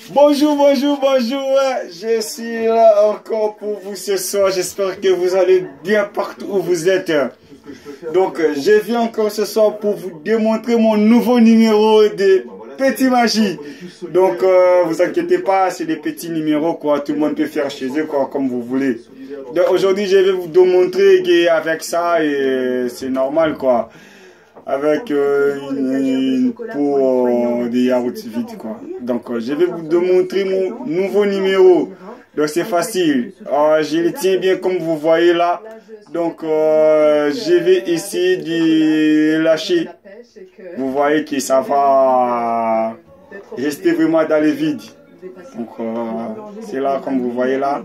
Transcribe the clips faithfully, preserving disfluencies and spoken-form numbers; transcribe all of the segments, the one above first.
Bonjour, bonjour, bonjour. Je suis là encore pour vous ce soir. J'espère que vous allez bien partout où vous êtes. Donc, je viens encore ce soir pour vous démontrer mon nouveau numéro de Petit Magie. Donc, euh, vous inquiétez pas, c'est des petits numéros, quoi. Tout le monde peut faire chez eux, quoi, comme vous voulez. Donc, aujourd'hui, je vais vous démontrer qu'avec ça, c'est normal, quoi. Avec euh, une, une pour euh, des yaourts vite, quoi. Donc, euh, je vais vous démontrer mon nouveau numéro. Donc, c'est facile. Euh, je le tiens bien comme vous voyez là. Donc, euh, je vais essayer de lâcher. Vous voyez que ça va rester vraiment dans le vide. Donc, euh, c'est là, comme vous voyez là.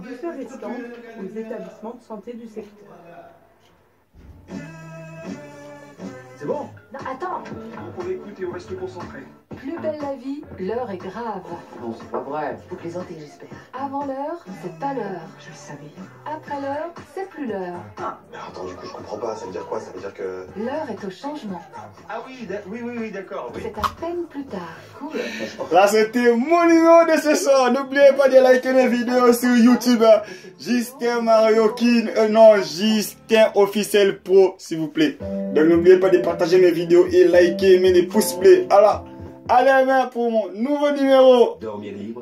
C'est bon? Non, attends. Vous pouvez écouter ou rester concentré. Plus belle la vie, l'heure est grave. Non, c'est pas vrai. Vous plaisantez, j'espère. Avant l'heure, c'est pas l'heure. Je le savais. Après l'heure, c'est plus l'heure. Ah, Mais attends, du coup, je comprends pas. Ça veut dire quoi? Ça veut dire que... L'heure est au changement. ah oui, oui, oui, oui, d'accord. Oui. C'est à peine plus tard. Cool. Là, c'était mon numéro de ce soir. N'oubliez pas de liker les vidéos sur YouTube. Justin Mario King. Euh, non, Justin Officiel Pro, s'il vous plaît. Donc, n'oubliez pas de partager mes vidéos et liker, mettre des pouces bleus. Alors, allez, main pour mon nouveau numéro. Dormir libre.